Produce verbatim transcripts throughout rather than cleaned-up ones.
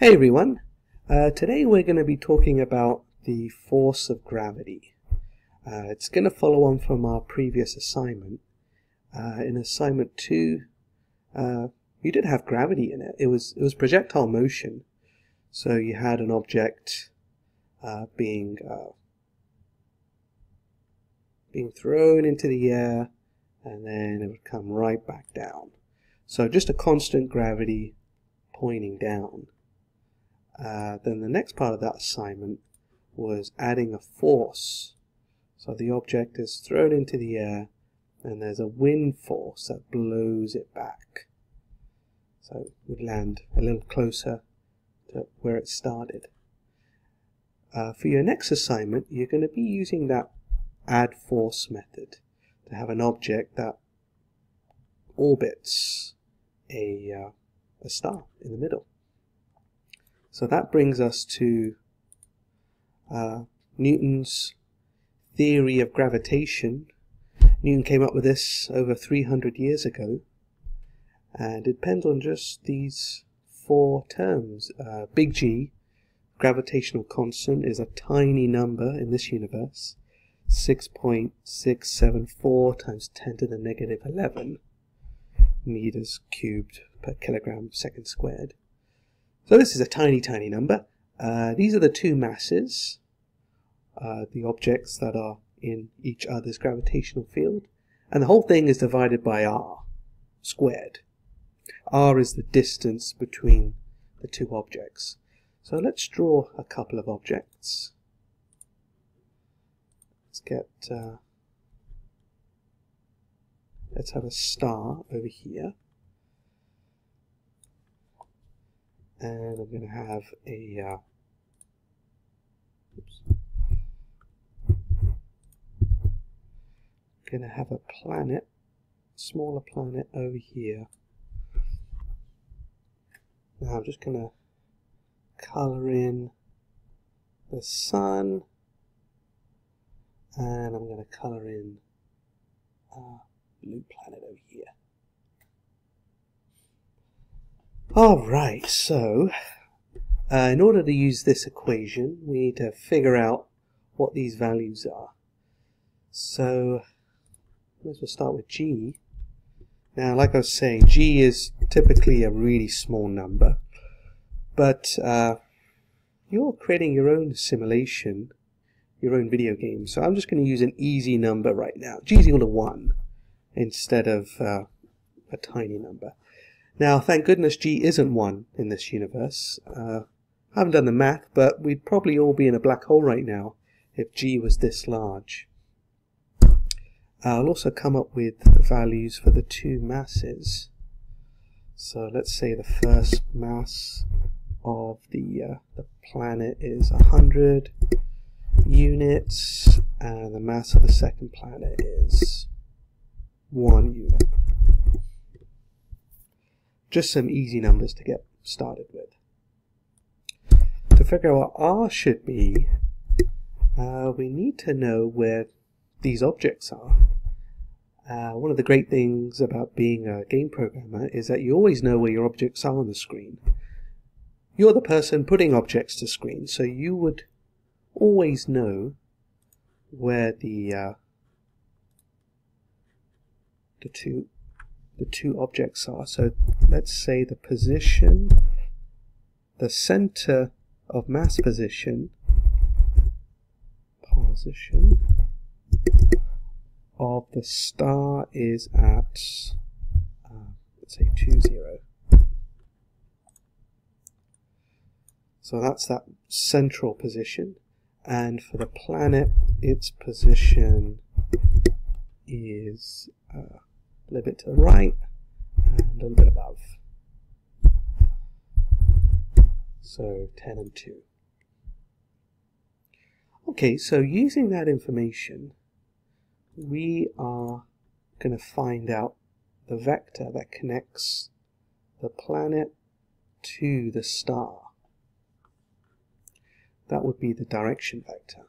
Hey everyone, uh, today we're going to be talking about the force of gravity. Uh, it's going to follow on from our previous assignment. Uh, in assignment two, uh, you did have gravity in it. It was it was projectile motion. So you had an object uh, being uh, being thrown into the air, and then it would come right back down. So just a constant gravity pointing down. Uh, then the next part of that assignment was adding a force. So the object is thrown into the air and there's a wind force that blows it back. So it would land a little closer to where it started. Uh, for your next assignment, you're going to be using that add force method to have an object that orbits a, uh, a star in the middle. So that brings us to uh, Newton's theory of gravitation. Newton came up with this over three hundred years ago, and it depends on just these four terms. Uh, big G, gravitational constant, is a tiny number in this universe, six point six seven four times ten to the negative eleven meters cubed per kilogram second squared. So this is a tiny, tiny number. Uh, these are the two masses, uh, the objects that are in each other's gravitational field. And the whole thing is divided by r squared. R is the distance between the two objects. So let's draw a couple of objects. Let's get, uh, let's have a star over here. And I'm going to have a uh, oops, going to have a planet, smaller planet over here. Now I'm just going to color in the sun, and I'm going to color in a blue planet over here. Alright, so uh, in order to use this equation, we need to figure out what these values are. So let's well start with G. Now, like I was saying, G is typically a really small number, but uh, you're creating your own simulation, your own video game. So I'm just going to use an easy number right now. G is equal to one instead of uh, a tiny number. Now, thank goodness G isn't one in this universe. Uh, I haven't done the math, but we'd probably all be in a black hole right now if G was this large. I'll also come up with values for the two masses. So let's say the first mass of the, uh, the planet is one hundred units, and the mass of the second planet is one unit. Just some easy numbers to get started with. To figure out what R should be, uh, we need to know where these objects are. Uh, one of the great things about being a game programmer is that you always know where your objects are on the screen. You're the person putting objects to screen, so you would always know where the uh, the two the two objects are. So let's say the position, the center of mass position, position of the star is at, uh, let's say two zero. So that's that central position, and for the planet, its position is uh, a little bit to the right and a little bit above. So ten and two. Okay, so using that information, we are going to find out the vector that connects the planet to the star. That would be the direction vector.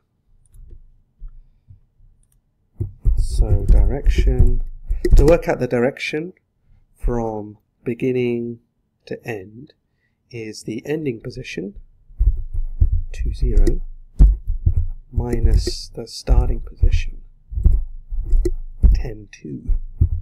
So direction, to work out the direction from beginning to end, is the ending position, two, zero, minus the starting position, ten, two.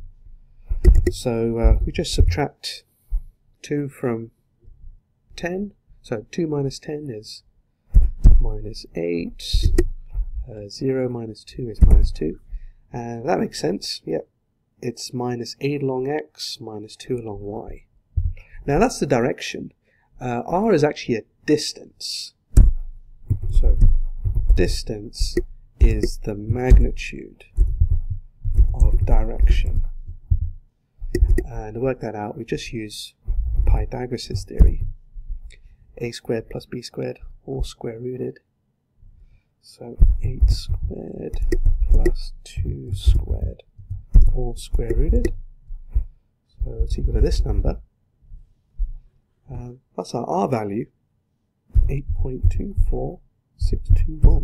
So uh, we just subtract two from ten, so two minus ten is minus eight, uh, zero minus two is minus two, and that makes sense. Yep, it's minus eight along x minus two along y. Now that's the direction. Uh, r is actually a distance, so distance is the magnitude of direction. And to work that out, we just use Pythagoras' theory. A squared plus b squared, all square rooted. So eight squared plus two squared, all square rooted. So it's equal to this number. Um, that's our r value, eight point two four six two one.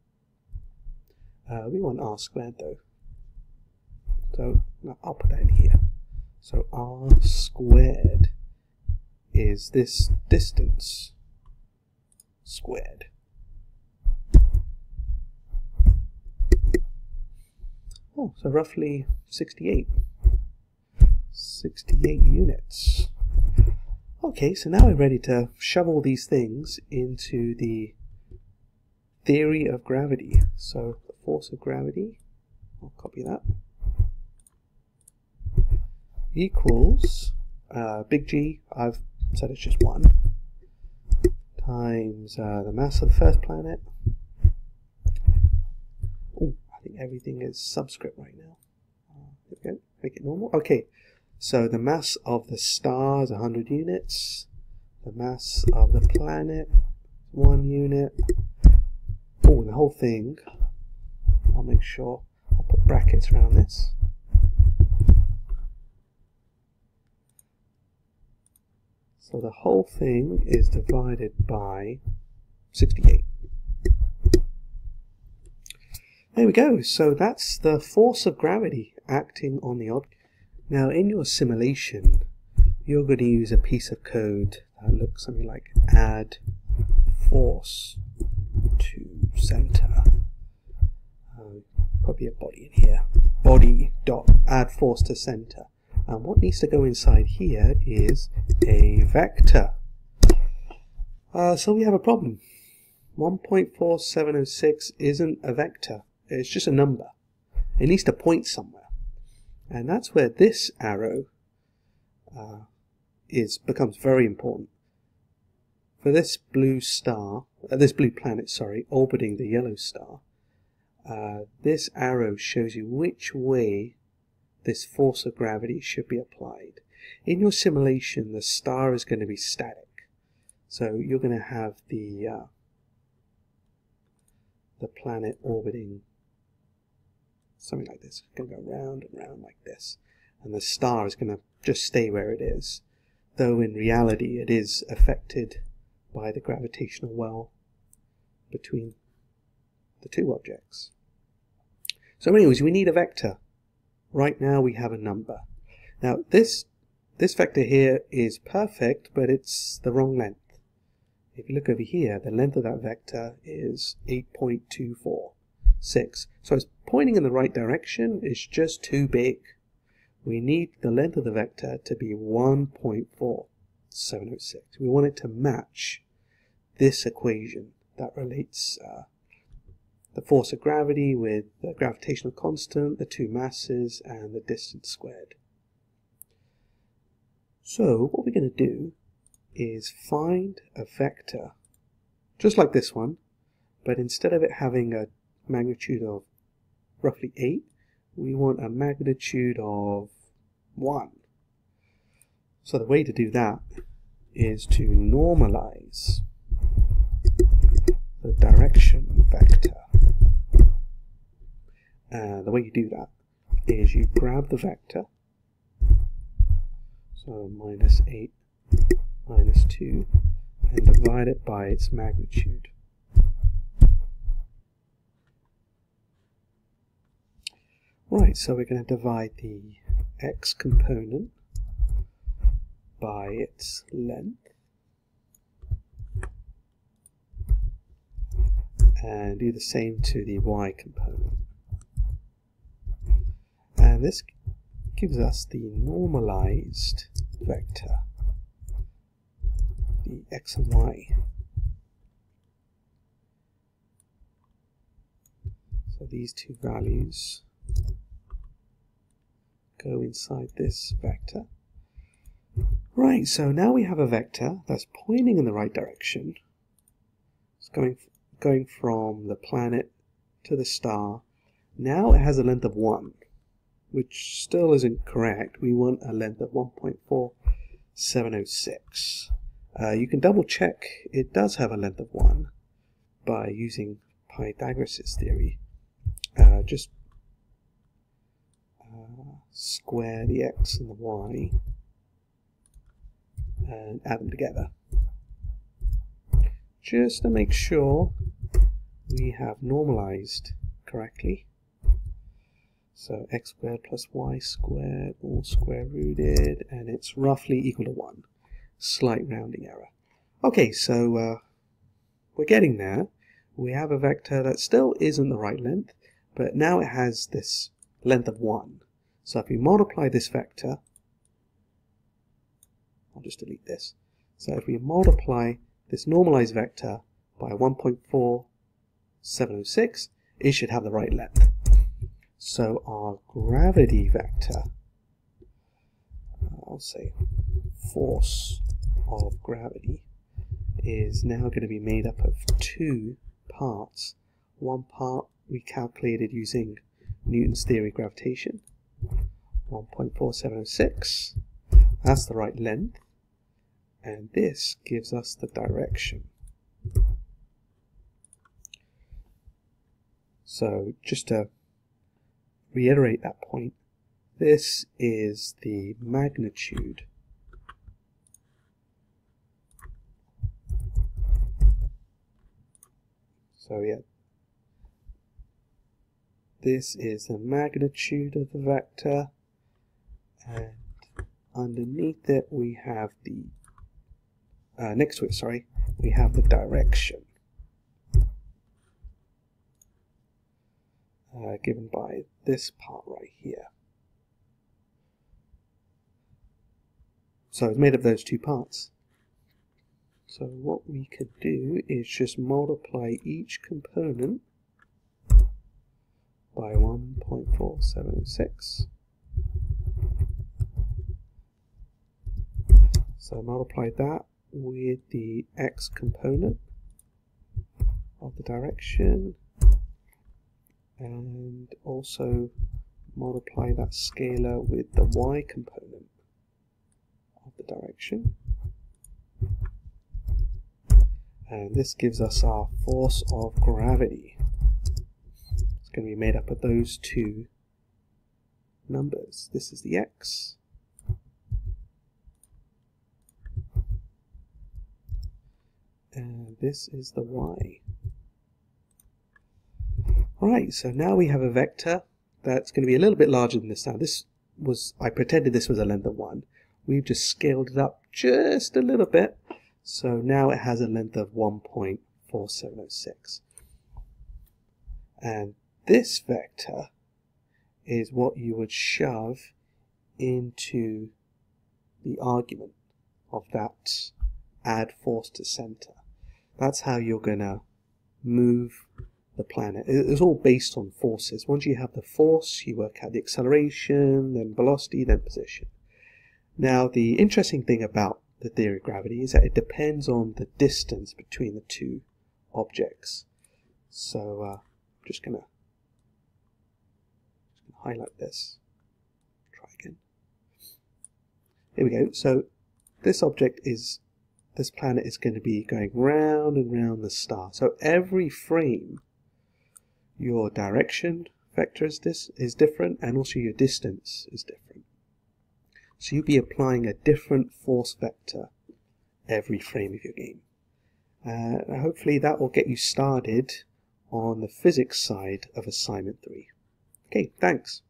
Uh, we want r squared though. So I'll put that in here. So r squared is this distance squared. Oh, so roughly sixty-eight. sixty-eight units. Okay, so now we're ready to shove all these things into the theory of gravity. So the force of gravity, I'll copy that, equals uh, big G, I've said it's just one, times uh, the mass of the first planet. Oh, I think everything is subscript right now. Uh, there we go, make it normal. Okay, so the mass of the star is one hundred units, the mass of the planet, one unit. Oh, and the whole thing, I'll make sure I'll put brackets around this. So the whole thing is divided by sixty-eight. There we go. So that's the force of gravity acting on the object. Now in your simulation, you're going to use a piece of code that looks something like add force to center. Uh, probably a body in here. Body dot add force to center. And what needs to go inside here is a vector. Uh, so we have a problem. one point four seven zero six isn't a vector. It's just a number. It needs to point somewhere. And that's where this arrow uh, is becomes very important. For this blue star, uh, this blue planet, sorry, orbiting the yellow star, uh, this arrow shows you which way this force of gravity should be applied. In your simulation, the star is going to be static. So you're going to have the uh, the planet orbiting something like this. It's going to go round and round like this. And the star is going to just stay where it is. Though in reality it is affected by the gravitational well between the two objects. So anyways, we need a vector. Right now we have a number. Now this this vector here is perfect, but it's the wrong length. If you look over here, the length of that vector is eight point two four six. So it's pointing in the right direction, it's just too big. We need the length of the vector to be one point four seven zero six. We want it to match this equation that relates uh, the force of gravity with the gravitational constant, the two masses, and the distance squared. So what we're going to do is find a vector just like this one, but instead of it having a magnitude of roughly eight, we want a magnitude of one. So the way to do that is to normalize the direction vector. And the way you do that is you grab the vector, so minus eight minus two, and divide it by its magnitude. Right, so we're going to divide the x component by its length, and do the same to the y component. And this gives us the normalized vector, the x and y. So these two values go inside this vector. Right, so now we have a vector that's pointing in the right direction. It's going, going from the planet to the star. Now it has a length of one, which still isn't correct. We want a length of one point four seven zero six. Uh, you can double check it does have a length of one by using Pythagoras' theory. Uh, just uh, square the x and the y and add them together, just to make sure we have normalized correctly. So x squared plus y squared, all square rooted, and it's roughly equal to one. Slight rounding error. Okay, so uh, we're getting there. We have a vector that still isn't the right length, but now it has this length of one. So if we multiply this vector, I'll just delete this. So if we multiply this normalized vector by one point four seven zero six, it should have the right length. So our gravity vector, I'll say force of gravity, is now going to be made up of two parts. One part we calculated using Newton's theory of gravitation, one point four seven zero six. That's the right length. And this gives us the direction. So just to reiterate that point, this is the magnitude so yeah this is the magnitude of the vector, and underneath it we have the Uh, next to it, sorry, we have the direction uh, given by this part right here. So it's made of those two parts. So what we could do is just multiply each component by one point four seven zero six. So multiply that with the x component of the direction, and also multiply that scalar with the y component of the direction, and this gives us our force of gravity. It's going to be made up of those two numbers. This is the x, and this is the y. Alright, so now we have a vector that's going to be a little bit larger than this. Now this was, I pretended this was a length of one. We've just scaled it up just a little bit. So now it has a length of one point four seven zero six. And this vector is what you would shove into the argument of that add force to center. That's how you're going to move the planet. It's all based on forces. Once you have the force, you work out the acceleration, then velocity, then position. Now, the interesting thing about the theory of gravity is that it depends on the distance between the two objects. So, uh, I'm just going to highlight this. Try again. Here we go. So, this object is this planet is going to be going round and round the star. So every frame, your direction vector is, this, is different, and also your distance is different. So you'll be applying a different force vector every frame of your game. Uh, hopefully that will get you started on the physics side of assignment three. Okay, thanks.